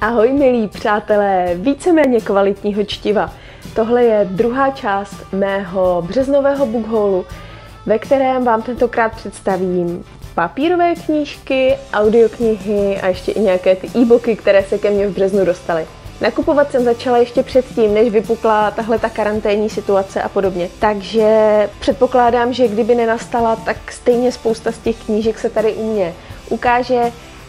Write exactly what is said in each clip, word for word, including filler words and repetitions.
Ahoj milí přátelé víceméně kvalitního čtiva. Tohle je druhá část mého březnového bookhaulu, ve kterém vám tentokrát představím papírové knížky, audioknihy a ještě i nějaké ty e-booky, které se ke mně v březnu dostaly. Nakupovat jsem začala ještě předtím, než vypukla tahle ta karanténní situace a podobně. Takže předpokládám, že kdyby nenastala, tak stejně spousta z těch knížek se tady u mě ukáže,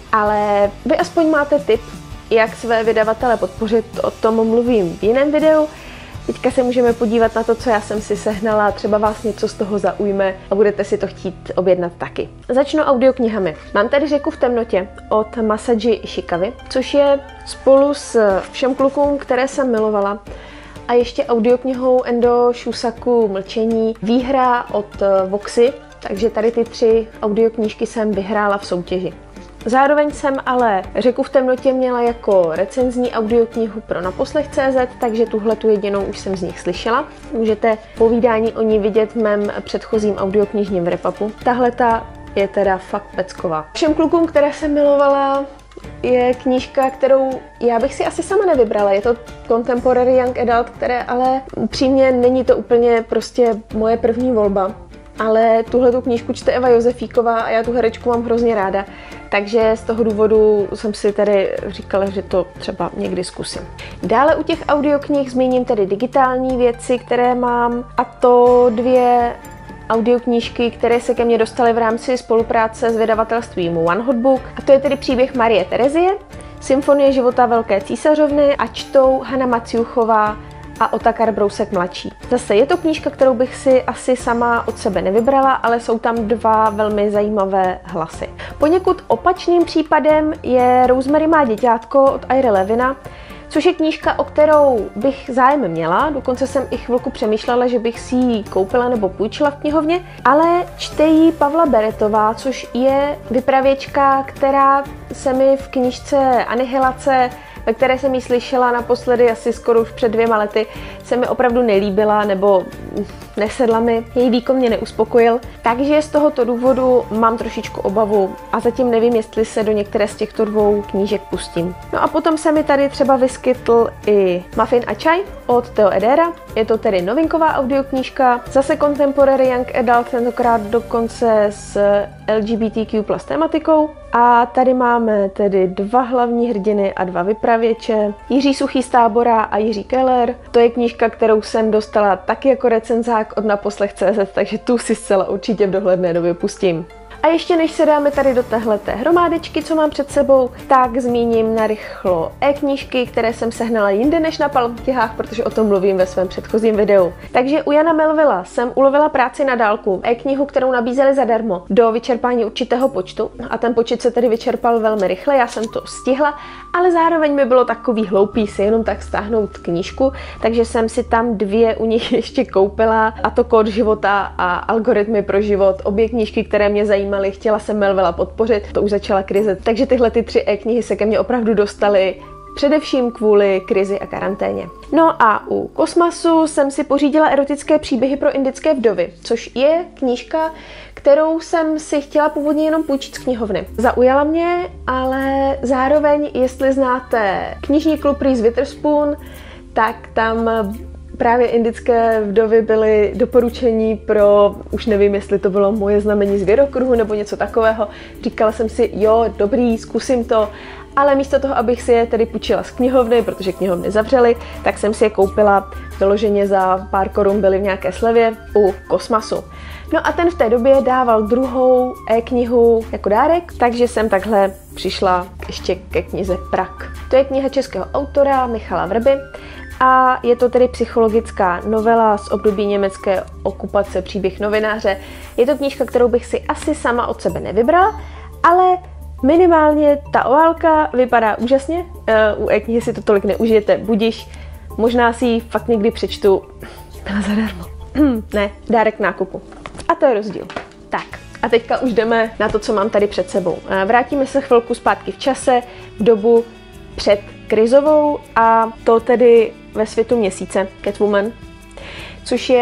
ale vy aspoň máte tip, jak své vydavatele podpořit, o tom mluvím v jiném videu. Teďka se můžeme podívat na to, co já jsem si sehnala, třeba vás něco z toho zaujme a budete si to chtít objednat taky. Začnu audioknihami. Mám tady Řeku v temnotě od Masaji Ishikawy, což je spolu s Všem klukům, které jsem milovala, a ještě audioknihou Endo Shusaku Mlčení, výhra od Voxy, takže tady ty tři audioknížky jsem vyhrála v soutěži. Zároveň jsem ale Řeku v temnotě měla jako recenzní audioknihu pro naposlech tečka cé zet, takže tuhle tu jedinou už jsem z nich slyšela. Můžete povídání o ní vidět v mém předchozím audioknižním wrap-upu. Tahle ta je teda fakt pecková. Všem klukům, které jsem milovala, je knížka, kterou já bych si asi sama nevybrala. Je to Contemporary Young Adult, které ale upřímně není to úplně prostě moje první volba. Ale tuhle tu knížku čte Eva Josefíková a já tu herečku mám hrozně ráda, takže z toho důvodu jsem si tady říkala, že to třeba někdy zkusím. Dále u těch audioknih zmíním tedy digitální věci, které mám, a to dvě audioknížky, které se ke mně dostaly v rámci spolupráce s vydavatelstvím One Hot Book, a to je tedy příběh Marie Terezie, Symfonie života velké císařovny, a čtou Hana Maciuchová a Otakar Brousek mladší. Zase je to knížka, kterou bych si asi sama od sebe nevybrala, ale jsou tam dva velmi zajímavé hlasy. Poněkud opačným případem je Rosemary má děťátko od Ira Levina, což je knížka, o kterou bych zájem měla, dokonce jsem i chvilku přemýšlela, že bych si ji koupila nebo půjčila v knihovně, ale čte ji Pavla Beretová, což je vypravěčka, která se mi v knížce Anihilace, ve které jsem ji slyšela naposledy asi skoro už před dvěma lety, se mi opravdu nelíbila nebo nesedla mi, její výkon mě neuspokojil, takže z tohoto důvodu mám trošičku obavu a zatím nevím, jestli se do některé z těchto dvou knížek pustím. No a potom se mi tady třeba vyskytl i Muffin a čaj od Theo Edera, je to tedy novinková audioknížka, zase Contemporary Young Adult, tentokrát dokonce s L G B T Q plus tématikou. A tady máme tedy dva hlavní hrdiny a dva vypravěče, Jiří Suchý z Tábora a Jiří Keller. To je knížka, kterou jsem dostala taky jako recenzák od naposlech tečka cé zet, takže tu si zcela určitě v dohledné době pustím. A ještě než se dáme tady do téhleté hromádečky, co mám před sebou, tak zmíním narychlo e-knížky, které jsem sehnala jinde než na Palmknihách, protože o tom mluvím ve svém předchozím videu. Takže u Jana Melvilla jsem ulovila práci na dálku, e-knihu, kterou nabízeli zadarmo do vyčerpání určitého počtu, a ten počet se tedy vyčerpal velmi rychle, já jsem to stihla, ale zároveň mi bylo takový hloupý si jenom tak stáhnout knížku, takže jsem si tam dvě u nich ještě koupila, a to Kód života a Algoritmy pro život, obě knížky, které mě zajímaly. Chtěla jsem Melvilla podpořit, to už začala krize, takže tyhle ty tři e-knihy se ke mně opravdu dostaly především kvůli krizi a karanténě. No a u Kosmasu jsem si pořídila erotické příběhy pro indické vdovy, což je knížka, kterou jsem si chtěla původně jenom půjčit z knihovny. Zaujala mě, ale zároveň, jestli znáte knižní klub Reese Witherspoon, tak tam právě indické vdovy byly doporučení pro, už nevím, jestli to bylo Moje znamení zvěrokruhu nebo něco takového. Říkala jsem si, jo, dobrý, zkusím to, ale místo toho, abych si je tedy půjčila z knihovny, protože knihovny zavřely, tak jsem si je koupila vyloženě za pár korun, byly v nějaké slevě u Kosmasu. No a ten v té době dával druhou e-knihu jako dárek, takže jsem takhle přišla ještě ke knize Prak. To je kniha českého autora Michala Vrby, a je to tedy psychologická novela z období německé okupace, příběh novináře. Je to knížka, kterou bych si asi sama od sebe nevybrala, ale minimálně ta oválka vypadá úžasně. U e-knihy si to tolik neužijete, budiš, možná si ji fakt někdy přečtu. Byla zadarmo. Ne, dárek nákupu. A to je rozdíl. Tak, a teďka už jdeme na to, co mám tady před sebou. Vrátíme se chvilku zpátky v čase, v dobu před krizovou, a to tedy ve světu měsíce, Catwoman, což je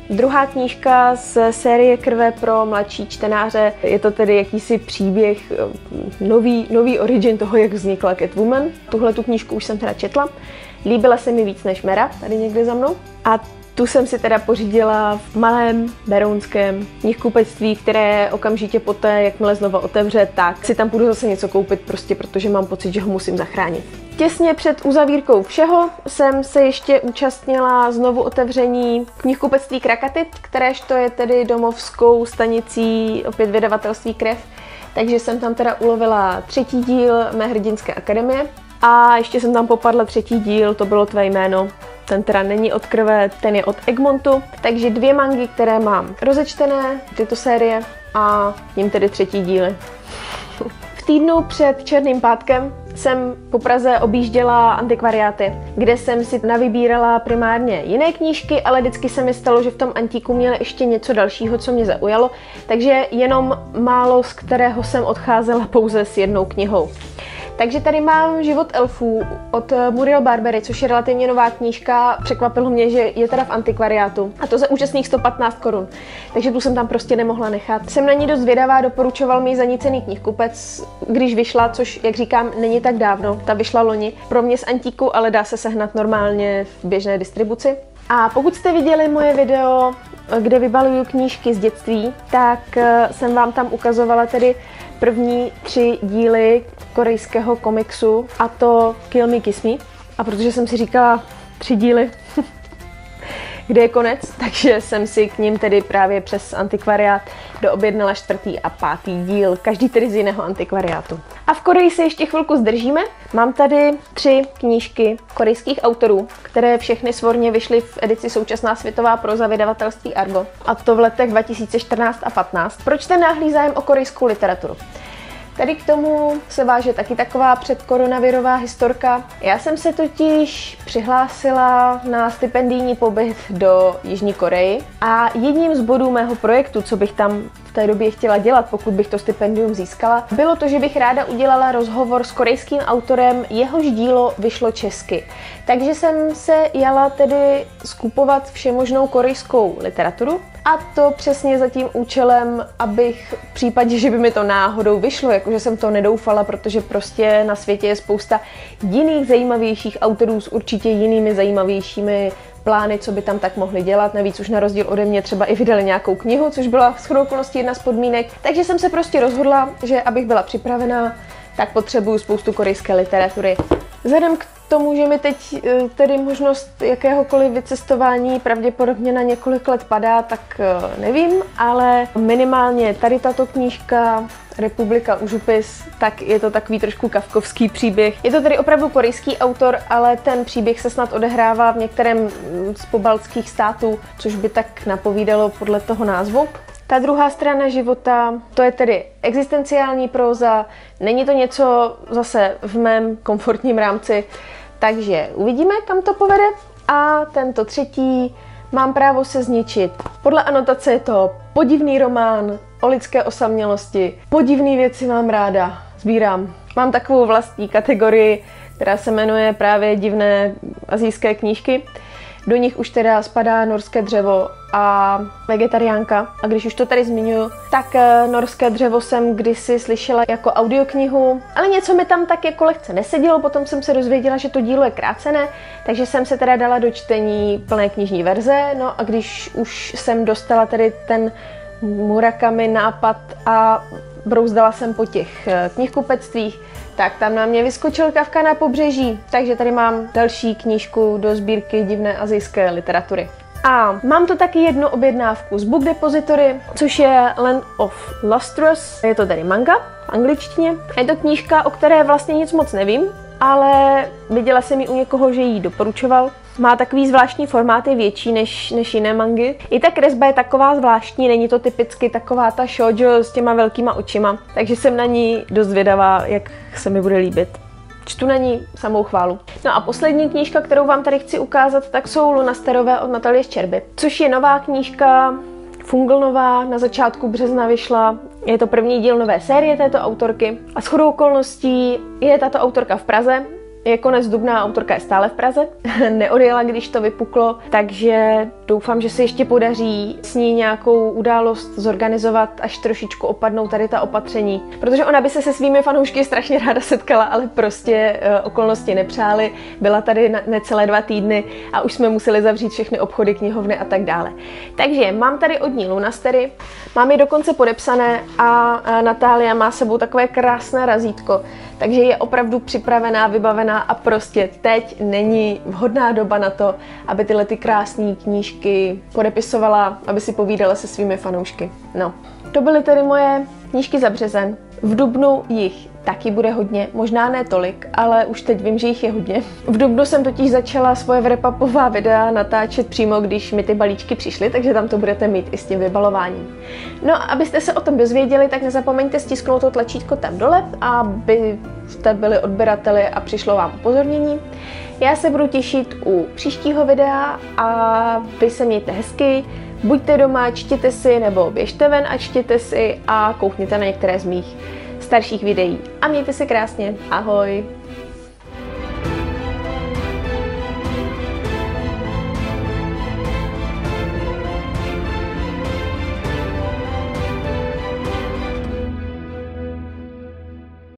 Druhá knížka z série Krve pro mladší čtenáře. Je to tedy jakýsi příběh, nový, nový origin toho, jak vznikla Catwoman. Tuhle tu knížku už jsem teda četla. Líbila se mi víc než Mera, tady někde za mnou. A tu jsem si teda pořídila v malém berounském knihkupectví, které okamžitě poté, jakmile znova otevře, tak si tam půjdu zase něco koupit, prostě protože mám pocit, že ho musím zachránit. Těsně před uzavírkou všeho jsem se ještě účastnila znovu otevření knihkupectví Krakatit, kteréž to je tedy domovskou stanicí opět vydavatelství Krev. Takže jsem tam teda ulovila třetí díl Mé hrdinské akademie a ještě jsem tam popadla třetí díl, To bylo tvé jméno. Ten teda není od Krve, ten je od Egmontu. Takže dvě mangy, které mám rozečtené, tyto série, a tím tedy třetí díly. V týdnu před Černým pátkem jsem po Praze objížděla antikvariáty, kde jsem si navybírala primárně jiné knížky, ale vždycky se mi stalo, že v tom antíku měli ještě něco dalšího, co mě zaujalo, takže jenom málo, z kterého jsem odcházela pouze s jednou knihou. Takže tady mám Život elfů od Muriel Barbery, což je relativně nová knížka. Překvapilo mě, že je teda v antikvariátu. A to za úžasných sto patnáct korun. Takže tu jsem tam prostě nemohla nechat. Jsem na ní dost zvědavá, doporučoval mi Zanícený knihkupec, když vyšla, což, jak říkám, není tak dávno. Ta vyšla loni. Pro mě z antíku, ale dá se sehnat normálně v běžné distribuci. A pokud jste viděli moje video, kde vybaluju knížky z dětství, tak jsem vám tam ukazovala tedy první tři díly korejského komiksu, a to Kill Me, Kiss Me. A protože jsem si říkala tři díly, kde je konec, takže jsem si k ním tedy právě přes antikvariát doobjednala čtvrtý a pátý díl, každý tedy z jiného antikvariátu. A v Koreji se ještě chvilku zdržíme. Mám tady tři knížky korejských autorů, které všechny svorně vyšly v edici Současná světová proza vydavatelství Argo. A to v letech dva tisíce čtrnáct a patnáct. Proč ten náhlý zájem o korejskou literaturu? Tady k tomu se váže taky taková předkoronavirová historka. Já jsem se totiž přihlásila na stipendijní pobyt do Jižní Koreji a jedním z bodů mého projektu, co bych tam v té době chtěla dělat, pokud bych to stipendium získala, bylo to, že bych ráda udělala rozhovor s korejským autorem, jehož dílo vyšlo česky. Takže jsem se jala tedy skupovat všemožnou korejskou literaturu, a to přesně za tím účelem, abych v případě, že by mi to náhodou vyšlo, jakože jsem to nedoufala, protože prostě na světě je spousta jiných zajímavějších autorů s určitě jinými zajímavějšími plány, co by tam tak mohli dělat. Navíc už na rozdíl ode mě třeba i vydali nějakou knihu, což byla shodou okolností jedna z podmínek. Takže jsem se prostě rozhodla, že abych byla připravená, tak potřebuju spoustu korejské literatury. Vzhledem k tomu, že mi teď tedy možnost jakéhokoliv vycestování pravděpodobně na několik let padá, tak nevím, ale minimálně tady tato knížka Republika užupis, tak je to takový trošku kafkovský příběh. Je to tedy opravdu korejský autor, ale ten příběh se snad odehrává v některém z pobaltských států, což by tak napovídalo podle toho názvu. Ta druhá strana života, to je tedy existenciální próza, není to něco zase v mém komfortním rámci, takže uvidíme, kam to povede. A tento třetí, Mám právo se zničit. Podle anotace je to podivný román o lidské osamělosti. Podivné věci mám ráda, sbírám. Mám takovou vlastní kategorii, která se jmenuje právě divné asijské knížky. Do nich už teda spadá Norské dřevo a Vegetariánka. A když už to tady zmiňuji, tak Norské dřevo jsem kdysi slyšela jako audioknihu, ale něco mi tam tak jako lehce nesedělo, potom jsem se dozvěděla, že to dílo je krácené, takže jsem se teda dala do čtení plné knižní verze, no a když už jsem dostala tedy ten Murakami nápad a brouzdala jsem po těch knihkupectvích, tak tam na mě vyskočil Kafka na pobřeží, takže tady mám další knížku do sbírky divné asijské literatury. A mám tu taky jednu objednávku z Book Depository, což je Land of Lustrous. Je to tady manga v angličtině. Je to knížka, o které vlastně nic moc nevím, ale viděla jsem ji u někoho, že ji doporučoval. Má takový zvláštní formát, je větší než, než jiné mangy. I ta kresba je taková zvláštní, není to typicky taková ta shoujo s těma velkýma očima. Takže jsem na ní dost zvědavá, jak se mi bude líbit. Čtu na ní samou chválu. No a poslední knížka, kterou vám tady chci ukázat, tak jsou Lunasterové od Natalie Ščerby, což je nová knížka, funglnová, na začátku března vyšla. Je to první díl nové série této autorky a shodou okolností je tato autorka v Praze, Je konec dubna, autorka je stále v Praze, neodjela, když to vypuklo, takže doufám, že se ještě podaří s ní nějakou událost zorganizovat, až trošičku opadnou tady ta opatření. Protože ona by se se svými fanoušky strašně ráda setkala, ale prostě uh, okolnosti nepřály. Byla tady na necelé dva týdny a už jsme museli zavřít všechny obchody, knihovny a tak dále. Takže mám tady od ní lunastery, mám je dokonce podepsané a uh, Natália má sebou takové krásné razítko, takže je opravdu připravená, vybavená a prostě teď není vhodná doba na to, aby tyhle ty krásné knížky podepisovala, aby si povídala se svými fanoušky. No, to byly tedy moje knížky za březen. V dubnu jich taky bude hodně, možná ne tolik, ale už teď vím, že jich je hodně. V dubnu jsem totiž začala svoje wrap-upová videa natáčet přímo, když mi ty balíčky přišly, takže tam to budete mít i s tím vybalováním. No a abyste se o tom dozvěděli, tak nezapomeňte stisknout to tlačítko tam dole, aby jste byli odběrateli a přišlo vám upozornění. Já se budu těšit u příštího videa a vy se mějte hezky. Buďte doma, čtěte si nebo běžte ven a čtěte si a koukněte na některé z mých starších videí. A mějte se krásně. Ahoj!